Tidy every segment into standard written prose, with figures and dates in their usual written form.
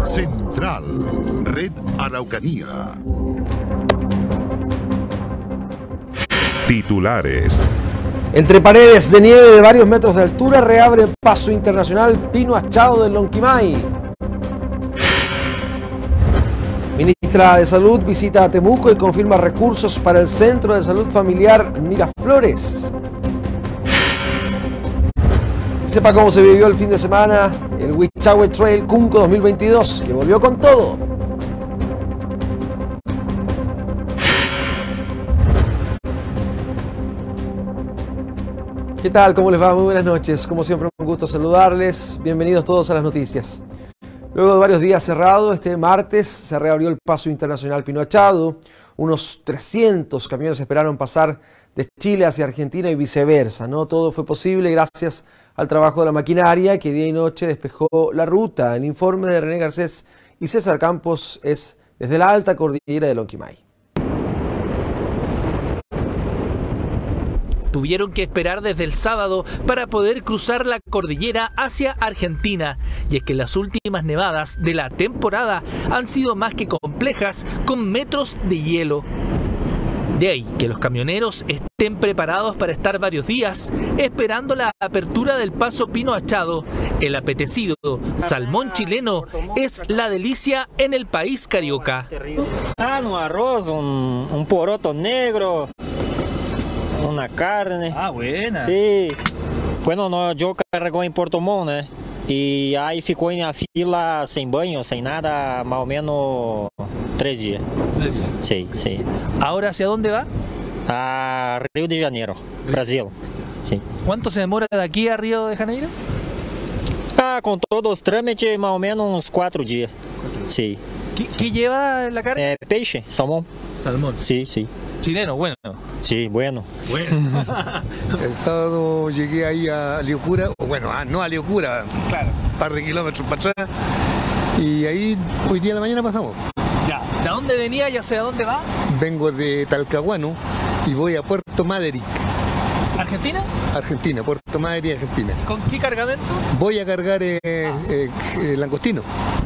Central, Red Araucanía. Titulares. Entre paredes de nieve de varios metros de altura reabre el paso internacional Pino Achado del Lonquimay. Ministra de Salud visita a Temuco y confirma recursos para el Centro de Salud Familiar Miraflores. Sepa cómo se vivió el fin de semana el Huichahue Trail Cunco 2022, que volvió con todo. ¿Qué tal? ¿Cómo les va? Muy buenas noches. Como siempre, un gusto saludarles. Bienvenidos todos a las noticias. Luego de varios días cerrado, este martes se reabrió el paso internacional Pino Achado. Unos 300 camiones esperaron pasar de Chile hacia Argentina y viceversa, ¿no? Todo fue posible gracias al trabajo de la maquinaria que día y noche despejó la ruta. El informe de René Garcés y César Campos es desde la alta cordillera de Lonquimay. Tuvieron que esperar desde el sábado para poder cruzar la cordillera hacia Argentina. Y es que las últimas nevadas de la temporada han sido más que complejas, con metros de hielo. De ahí que los camioneros estén preparados para estar varios días esperando la apertura del paso Pino Achado. El apetecido salmón chileno es la delicia en el país carioca. Un arroz, un poroto negro, una carne. Ah, buena. Sí. Bueno, no, yo cargo en Puerto Montt, né? Y ahí ficou en la fila sin baño, sin nada, más o menos 3 días. 3 días. Sí, sí. ¿Ahora hacia dónde va? A Río de Janeiro, Brasil. Sí. ¿Cuánto se demora de aquí a Río de Janeiro? Con todos los trámites, más o menos unos 4 días. Sí. ¿Qué lleva la carne? Peixe, salmón. Salmón. Sí, sí. Chileno, bueno. Sí, bueno. El sábado llegué ahí a Liocura, bueno, no a Liocura, claro, un par de kilómetros para atrás, y ahí hoy día de la mañana pasamos. Ya. ¿De dónde venía y hacia dónde va? Vengo de Talcahuano y voy a Puerto Madryn. ¿Argentina? Argentina, Puerto Madryn, Argentina. ¿Con qué cargamento? Voy a cargar langostino.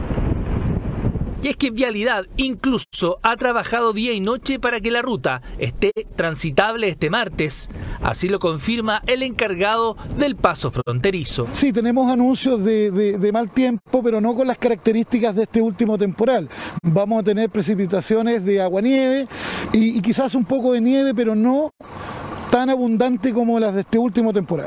Y es que Vialidad incluso ha trabajado día y noche para que la ruta esté transitable este martes. Así lo confirma el encargado del paso fronterizo. Sí, tenemos anuncios de mal tiempo, pero no con las características de este último temporal. Vamos a tener precipitaciones de aguanieve y quizás un poco de nieve, pero no tan abundante como las de este último temporal.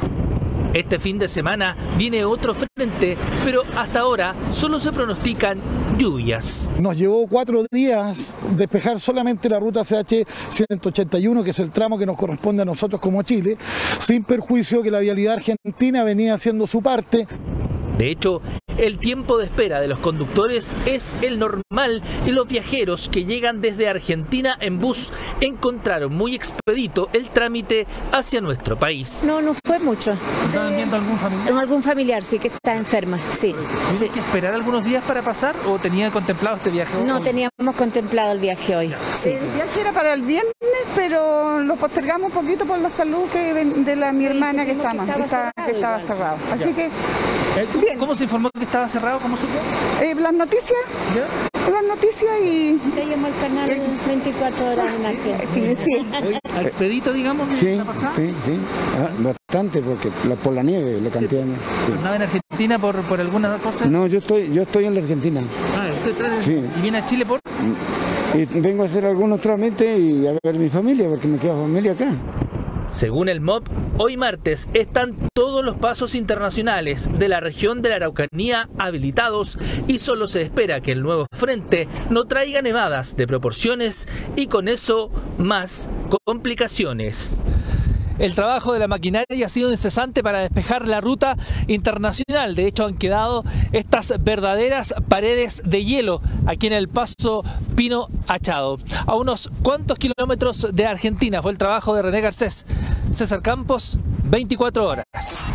Este fin de semana viene otro frente, pero hasta ahora solo se pronostican lluvias. Nos llevó 4 días despejar solamente la ruta CH 181, que es el tramo que nos corresponde a nosotros como Chile, sin perjuicio que la vialidad argentina venía haciendo su parte. De hecho, el tiempo de espera de los conductores es el normal y los viajeros que llegan desde Argentina en bus encontraron muy expedito el trámite hacia nuestro país. No fue mucho. ¿Estaban viendo algún familiar? Algún familiar, sí, que está enferma, sí. ¿Tuvieron que esperar algunos días para pasar o tenían contemplado este viaje? No teníamos contemplado el viaje hoy. Sí. El viaje era para el viernes, pero lo postergamos un poquito por la salud de mi hermana que estaba cerrado. Así que... Bien. ¿Cómo se informó que estaba cerrado? ¿Cómo supo? Las noticias. ¿Ya? Las noticias y... Veíamos el canal 24 horas en Argentina. Sí. ¿A expedito, digamos? Sí, sí. Bastante, porque por la nieve, la cantidad de nieve. Sí. ¿Andaba en Argentina por alguna cosa? No, yo estoy en la Argentina. Ah, ¿usted está sí. ¿Y viene a Chile por...? Y vengo a hacer algunos trámites y a ver mi familia, porque me queda familia acá. Según el MOP, hoy martes están todos los pasos internacionales de la región de la Araucanía habilitados y solo se espera que el nuevo frente no traiga nevadas de proporciones y con eso más complicaciones. El trabajo de la maquinaria ha sido incesante para despejar la ruta internacional. De hecho, han quedado estas verdaderas paredes de hielo aquí en el paso Pino Achado. A unos cuantos kilómetros de Argentina fue el trabajo de René Garcés. César Campos, 24 horas.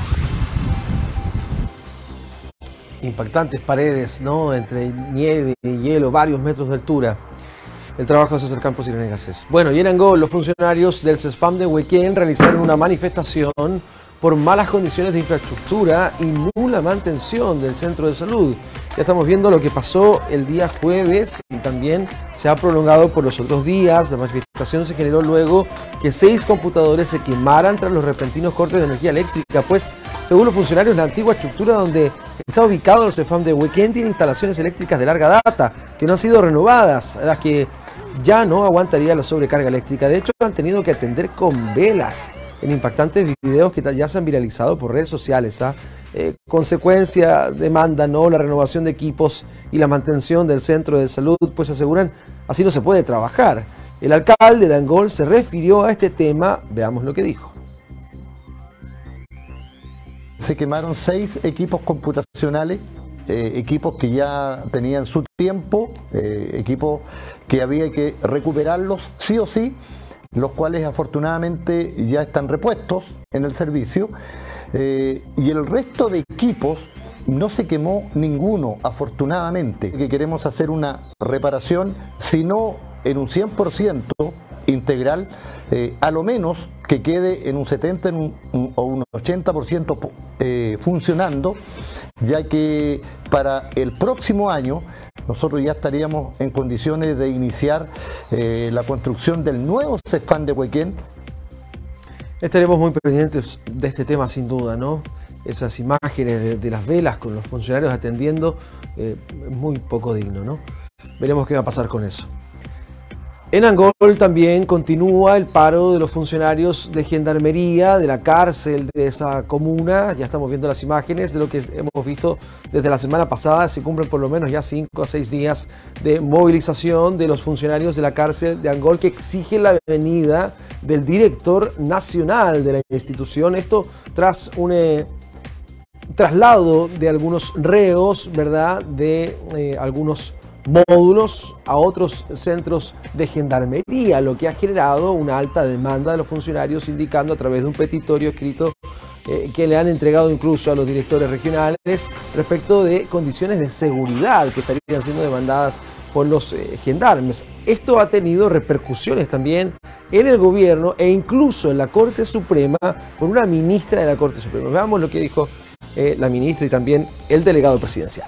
Impactantes paredes, ¿no? Entre nieve y hielo, varios metros de altura. El trabajo de César Campos y René Garcés. Bueno, y en Angol, los funcionarios del CESFAM de Huequén realizaron una manifestación por malas condiciones de infraestructura y nula mantención del centro de salud. Ya estamos viendo lo que pasó el día jueves y también se ha prolongado por los otros días. La manifestación se generó luego que 6 computadores se quemaran tras los repentinos cortes de energía eléctrica, pues según los funcionarios la antigua estructura donde está ubicado el CEFAM de Huequén tiene instalaciones eléctricas de larga data que no han sido renovadas, a las que ya no aguantaría la sobrecarga eléctrica. De hecho, han tenido que atender con velas en impactantes videos que ya se han viralizado por redes sociales. Consecuencia demanda la renovación de equipos y la mantención del centro de salud, pues aseguran así no se puede trabajar. El alcalde de Angol se refirió a este tema, veamos lo que dijo. Se quemaron 6 equipos computacionales, equipos que ya tenían su tiempo, equipos que había que recuperarlos sí o sí, los cuales afortunadamente ya están repuestos en el servicio, y el resto de equipos no se quemó ninguno, afortunadamente. Que queremos hacer una reparación, si no en un 100% integral, a lo menos que quede en un 70 o un 80% funcionando, ya que para el próximo año nosotros ya estaríamos en condiciones de iniciar la construcción del nuevo CEFAM de Huequén. Estaremos muy pendientes de este tema sin duda, ¿no? Esas imágenes de las velas con los funcionarios atendiendo, muy poco digno, ¿no? Veremos qué va a pasar con eso. En Angol también continúa el paro de los funcionarios de gendarmería, de la cárcel de esa comuna. Ya estamos viendo las imágenes de lo que hemos visto desde la semana pasada. Se cumplen por lo menos ya 5 a 6 días de movilización de los funcionarios de la cárcel de Angol que exigen la venida del director nacional de la institución. Esto tras un traslado de algunos reos, ¿verdad?, de algunos módulos a otros centros de gendarmería, lo que ha generado una alta demanda de los funcionarios, indicando a través de un petitorio escrito que le han entregado incluso a los directores regionales respecto de condiciones de seguridad que estarían siendo demandadas por los gendarmes. Esto ha tenido repercusiones también en el gobierno e incluso en la Corte Suprema con una ministra de la Corte Suprema. Veamos lo que dijo la ministra y también el delegado presidencial.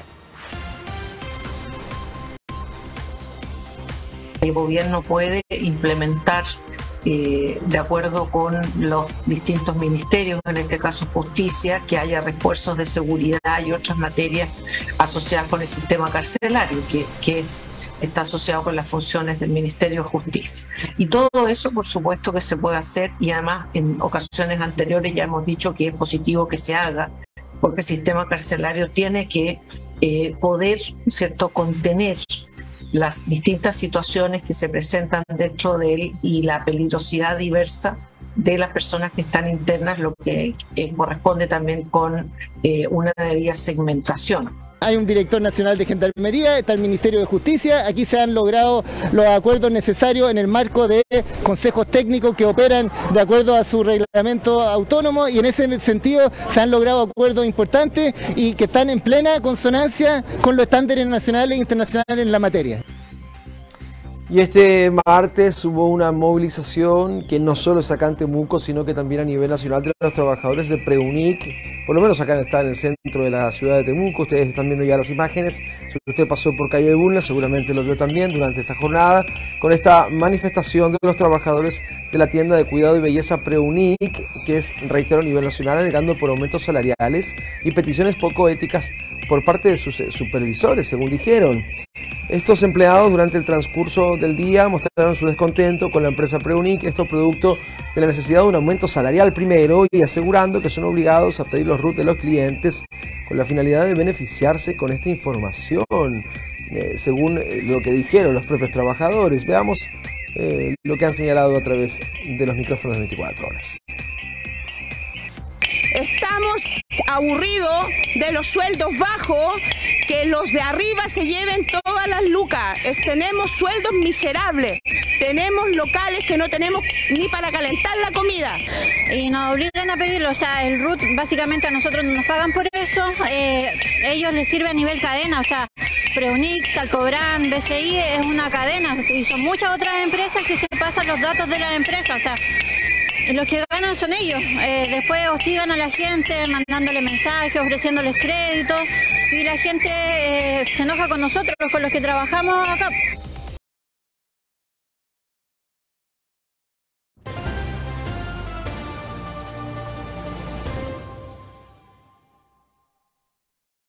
El gobierno puede implementar, de acuerdo con los distintos ministerios, en este caso justicia, que haya refuerzos de seguridad y otras materias asociadas con el sistema carcelario, que está asociado con las funciones del Ministerio de Justicia. Y todo eso, por supuesto, que se puede hacer, y además en ocasiones anteriores ya hemos dicho que es positivo que se haga, porque el sistema carcelario tiene que poder, ¿cierto?, contener las distintas situaciones que se presentan dentro de él y la peligrosidad diversa de las personas que están internas, lo que corresponde también con una debida segmentación. Hay un director nacional de gendarmería, está el Ministerio de Justicia, aquí se han logrado los acuerdos necesarios en el marco de consejos técnicos que operan de acuerdo a su reglamento autónomo, y en ese sentido se han logrado acuerdos importantes y que están en plena consonancia con los estándares nacionales e internacionales en la materia. Y este martes hubo una movilización que no solo es acá en Temuco, sino que también a nivel nacional de los trabajadores de Preunic. Por lo menos acá está en el centro de la ciudad de Temuco. Ustedes están viendo ya las imágenes. Si usted pasó por calle de Bulnes, seguramente lo vio también durante esta jornada, con esta manifestación de los trabajadores de la tienda de cuidado y belleza Preunic, que es, reitero, a nivel nacional, alegando por aumentos salariales y peticiones poco éticas por parte de sus supervisores, según dijeron. Estos empleados durante el transcurso del día mostraron su descontento con la empresa Preunic, esto producto de la necesidad de un aumento salarial primero, y asegurando que son obligados a pedir los RUT de los clientes con la finalidad de beneficiarse con esta información, según lo que dijeron los propios trabajadores. Veamos lo que han señalado a través de los micrófonos de 24 horas. Estamos aburridos de los sueldos bajos, que los de arriba se lleven todas las lucas. Tenemos sueldos miserables, tenemos locales que no tenemos ni para calentar la comida. Y nos obligan a pedirlo, o sea, el RUT básicamente a nosotros no nos pagan por eso, ellos les sirve a nivel cadena, o sea, Preunic, Salcobran, BCI es una cadena y son muchas otras empresas que se pasan los datos de las empresas, o sea, los que ganan son ellos, después hostigan a la gente mandándole mensajes, ofreciéndoles créditos. y la gente se enoja con nosotros, con los que trabajamos acá.